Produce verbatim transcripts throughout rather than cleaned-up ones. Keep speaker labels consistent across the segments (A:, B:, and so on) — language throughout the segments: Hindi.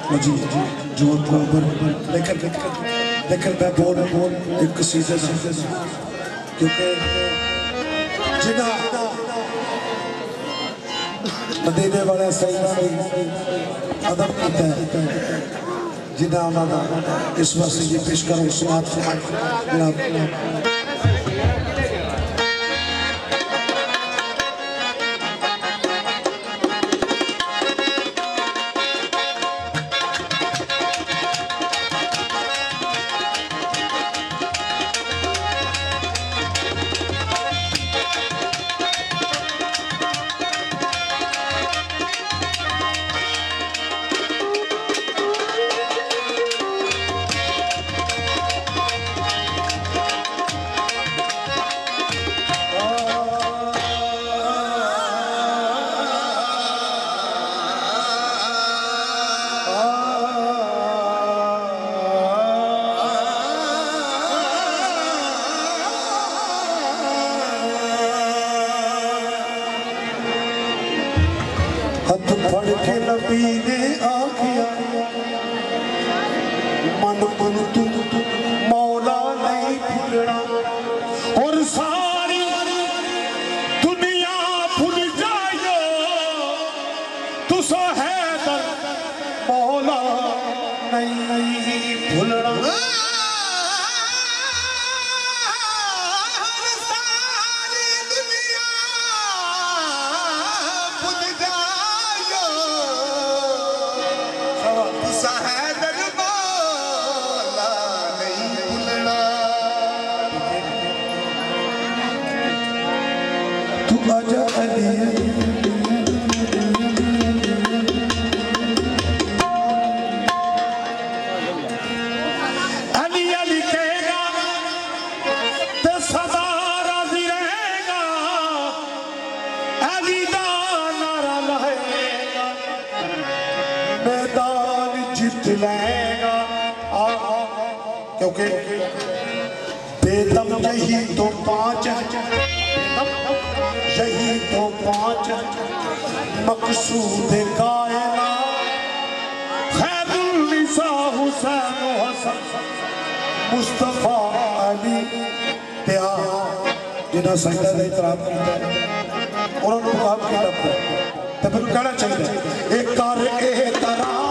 A: जी जो लेकिन लेकिन मैं बोल बोल एक कसीदे क्योंकि जिन्ना मदीने वाले सईदा ने अदब किया है जिन्ना उन्होंने इस वास्ते ये पेश करो सुनात जनाब हथ फड़ के नबी ने आखिया मन मन तू मौला नहीं भूलना और सारी दुनिया भूल जायो तुसा हैदर मौला नहीं भूलना क्योंकि बेदम यही तो पांच यही तो पांच मकसूद कायना खैरुल निसा हुसैन हसन मुस्तफा अली प्यार जिन्हें सजदा दा इतराम किया उन्होंने मुकाम किया तो फिर कहना चाहिए एक कर एहतराम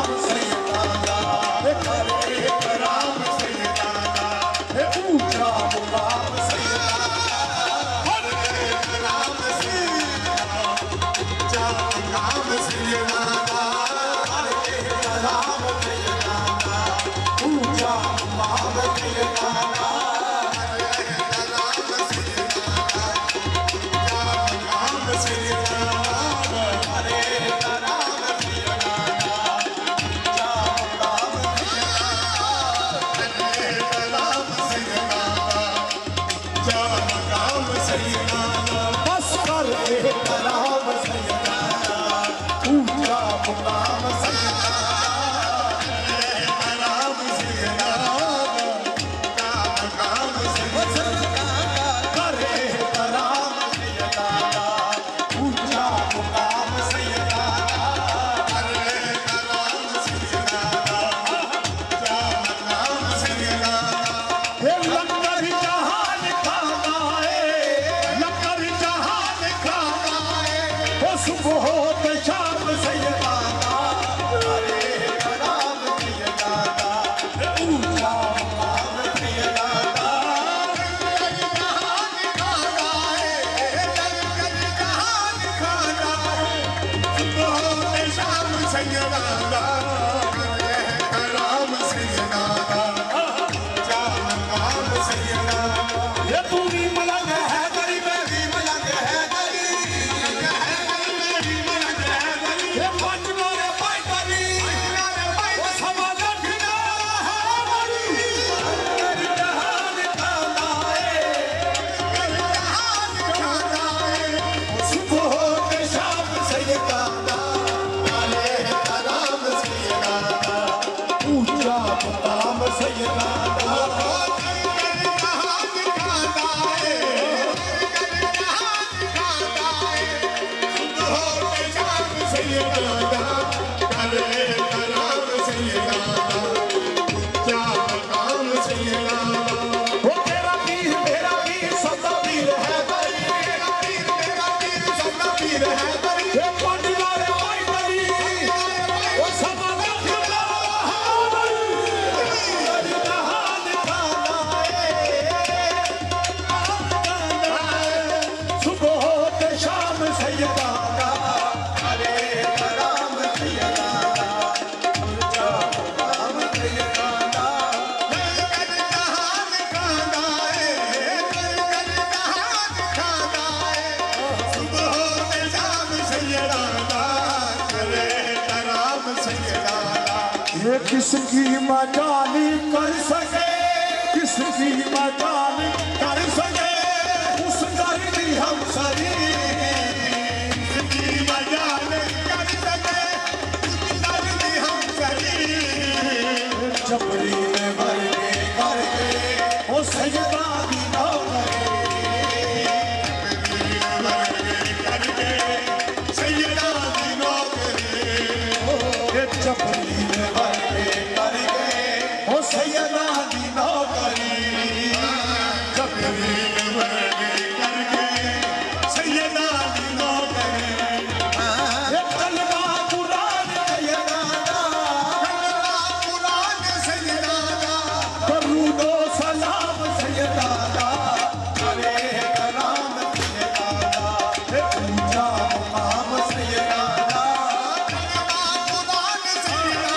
A: किसकी मजाली कर सके, किसकी मजाली कर सके, उस कर दी हम सरी। किसकी मजाली कर सके, उस कर दी हम सरी। चपड़ी में भर के करके वो सजदा दी नौकरी। करके सजदा दी नौकरी। चपड़ी में भर सैयदा दी नौकरी। चपली में वर्दी करके सैयदा दी नौकरी। ये कलमा कुरान सैयदा दा, कलमा कुरान सैयदा दा, दरूदो सलाम सैयदा दा, अरे कराम सैयदा दा, ये ऊंचा मुकाम सैयदा दा। कलमा कुरान सैयदा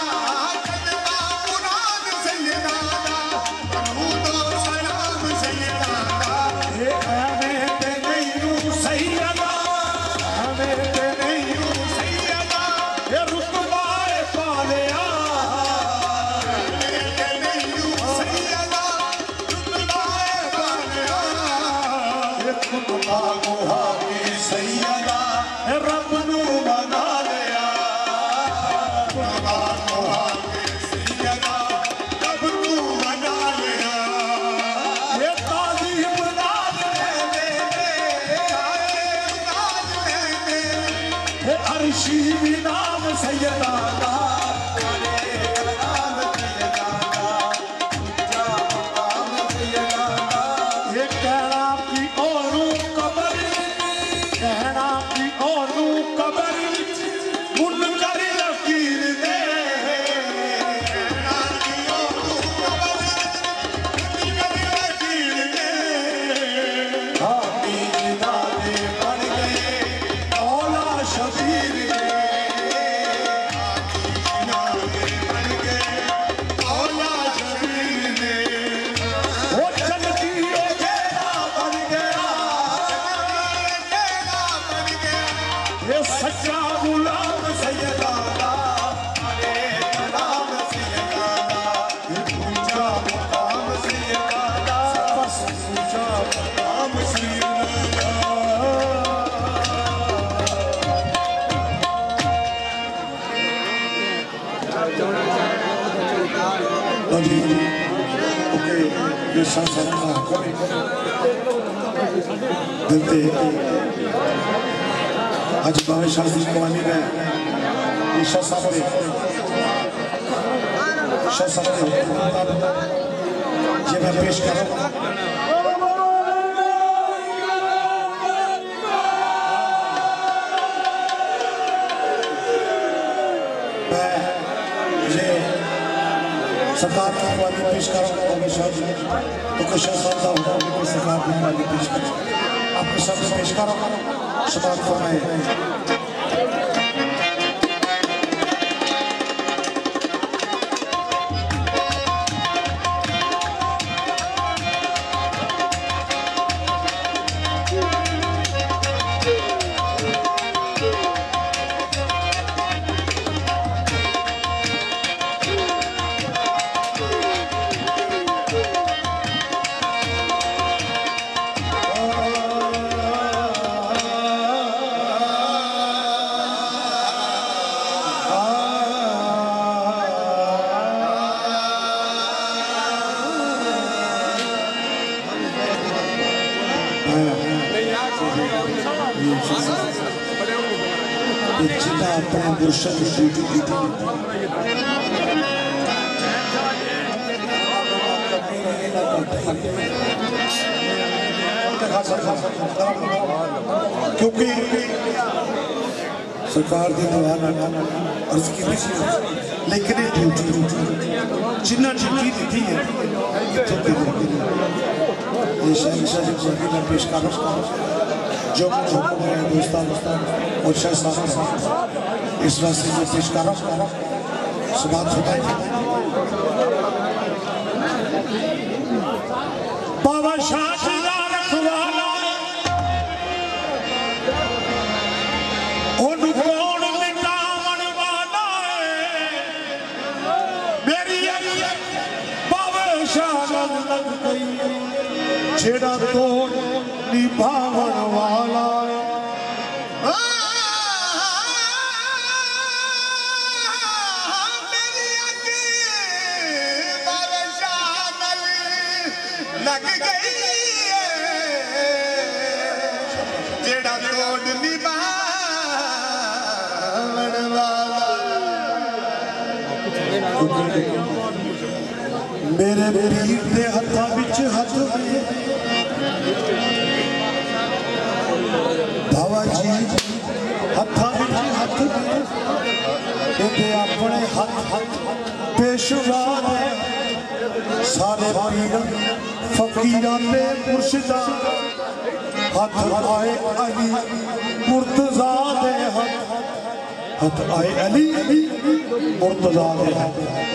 A: नाम सैयदा दा, नाम सैयदा दा, ऊंचा मुकाम सैयदा दा। ये कहना की औरों कबर, कहना की औरों कबर मुनकर लकीर दे। कहना की औरों कबर मुनकर लकीर दे। हाथी जिनादे बन गए औला शबीर। सच्चा गुलाम सैयदा दा, अरे नाम सैयदा दा, ऊंचा मुकाम सैयदा दा, बस ऊंचा मुकाम सैयदा दा। अभी ओके ये संसार कभी दिलते आज बाबा शास्त्री कवानी में ईशा साहब ने ईशा साहब ने ये मैं पेश कर रहा हूँ। मैं ये सरकार की कवानी पेश कर रहा हूँ। बाबा शास्त्री तो कुछ ऐसा होता है कि सरकार की कवानी पेश कर आपके सामने पेश कर रहा हूँ। शबाद फरमाए। जितना अपना मुर्शद ड्यूटी दी थी क्योंकि सरकार की दीवार अर्ज की लेकिन ड्यूटी जिन्ना ड्यूटी दी है ये शहनशाह जी को मैं पेश कर जो जो मेरे दोस्तों और शाह साहब इस रास्ते में पेश कर सुबात होता है बाबा शाह जी का रखवाला और कौन मिटावन वाला मेरी बाबा शाह लग गई जेड़ा तोड़ निभावन वाला
B: लग गई जेड़ा तोड़ निभावन वाला
A: मेरे पीर दे हत्था विच हथ बाबा जी हत्था विच हथ दे अपने हथ पेशवा सारे पीर फकीरां ते मुर्शिदा हथ आए अली मुर्तजा दे हथ हथ आए अली मुर्तजा दे हथ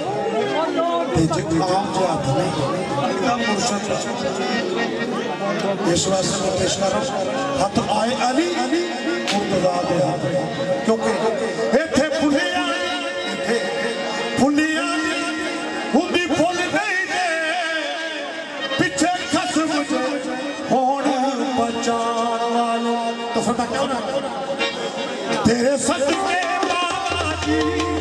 A: आम जात नहीं एकदम मुर्शिद इस वास्ते मैं पेश कर हथ आए अली मुर्तजा दे हथ क्योंकि इत्थे फुलियां इत्थे फुलियां हुंदी फुल नहीं दे पिछे खसम जे होण बचाण वाले तो फटा क्यों ना तेरे सदके बाबा जी